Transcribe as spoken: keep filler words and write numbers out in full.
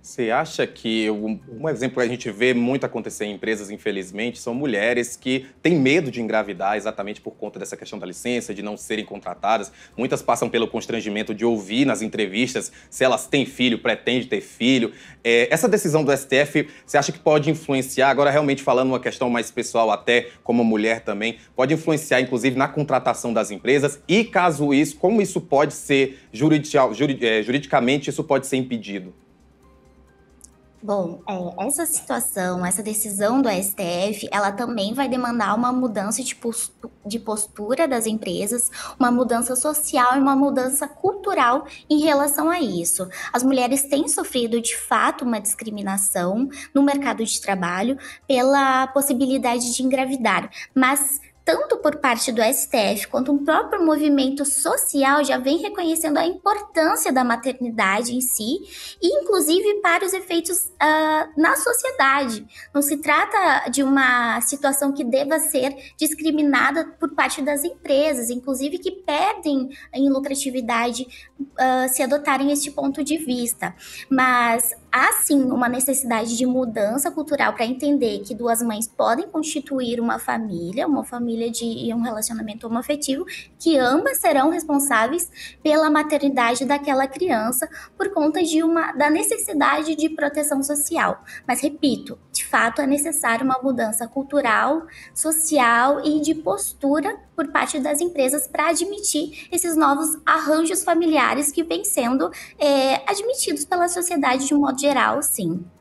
Você acha que um, um exemplo que a gente vê muito acontecer em empresas, infelizmente, são mulheres que têm medo de engravidar exatamente por conta dessa questão da licença, de não serem contratadas. Muitas passam pelo constrangimento de ouvir nas entrevistas se elas têm filho, pretendem ter filho. É, essa decisão do S T F, você acha que pode influenciar, agora realmente falando uma questão mais pessoal, até como mulher também, pode influenciar inclusive na contratação das empresas? E caso isso, como isso pode ser juridical, juri, é, juridicamente, isso pode ser impedido? Bom, é, essa situação, essa decisão do S T F, ela também vai demandar uma mudança de postu- de postura das empresas, uma mudança social e uma mudança cultural em relação a isso. As mulheres têm sofrido, de fato, uma discriminação no mercado de trabalho pela possibilidade de engravidar, mas tanto por parte do S T F quanto um próprio movimento social já vem reconhecendo a importância da maternidade em si e inclusive para os efeitos ah, na sociedade. Não se trata de uma situação que deva ser discriminada por parte das empresas, inclusive que perdem em lucratividade ah, se adotarem este ponto de vista. Mas há sim uma necessidade de mudança cultural para entender que duas mães podem constituir uma família, uma família de um relacionamento homoafetivo, que ambas serão responsáveis pela maternidade daquela criança por conta de uma da necessidade de proteção social. Mas repito, de fato é necessário uma mudança cultural, social e de postura por parte das empresas para admitir esses novos arranjos familiares que vêm sendo é, admitidos pela sociedade de um modo geral, sim.